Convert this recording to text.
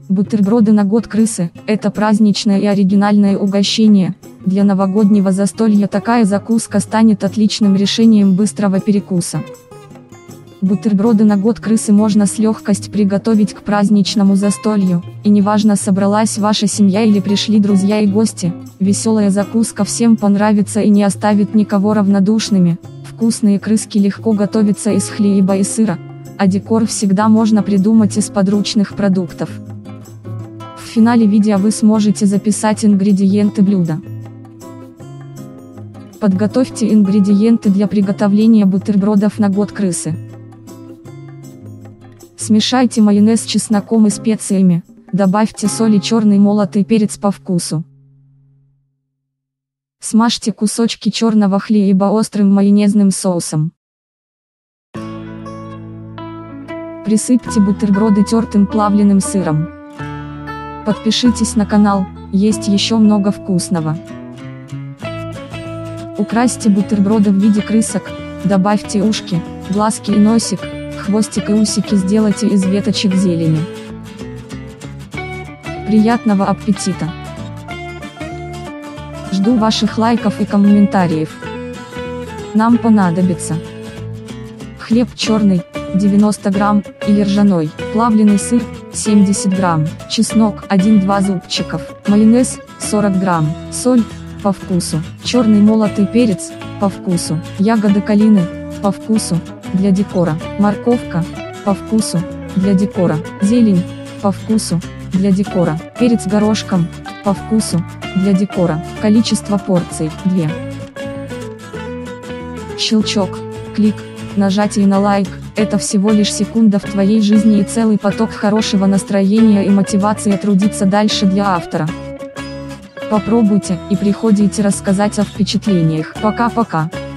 Бутерброды на год крысы – это праздничное и оригинальное угощение. Для новогоднего застолья такая закуска станет отличным решением быстрого перекуса. Бутерброды на год крысы можно с легкостью приготовить к праздничному застолью, и неважно, собралась ваша семья или пришли друзья и гости, веселая закуска всем понравится и не оставит никого равнодушными. Вкусные крыски легко готовятся из хлеба и сыра, а декор всегда можно придумать из подручных продуктов. В финале видео вы сможете записать ингредиенты блюда. Подготовьте ингредиенты для приготовления бутербродов на год крысы. Смешайте майонез с чесноком и специями, добавьте соль и черный молотый перец по вкусу. Смажьте кусочки черного хлеба острым майонезным соусом. Присыпьте бутерброды тертым плавленым сыром. Подпишитесь на канал, есть еще много вкусного. Украсьте бутерброды в виде крысок, добавьте ушки, глазки и носик, хвостик и усики сделайте из веточек зелени. Приятного аппетита! Жду ваших лайков и комментариев. Нам понадобится хлеб черный, 90 грамм, или ржаной, плавленый сыр, 70 грамм, чеснок, 1-2 зубчиков, майонез, 40 грамм, соль, по вкусу, черный молотый перец, по вкусу, ягоды калины, по вкусу, для декора, морковка, по вкусу, для декора, зелень, по вкусу, для декора, перец горошком, по вкусу, для декора, количество порций, 2. Щелчок, клик, нажатие на лайк – это всего лишь секунда в твоей жизни и целый поток хорошего настроения и мотивации трудиться дальше для автора. Попробуйте и приходите рассказать о впечатлениях. Пока-пока.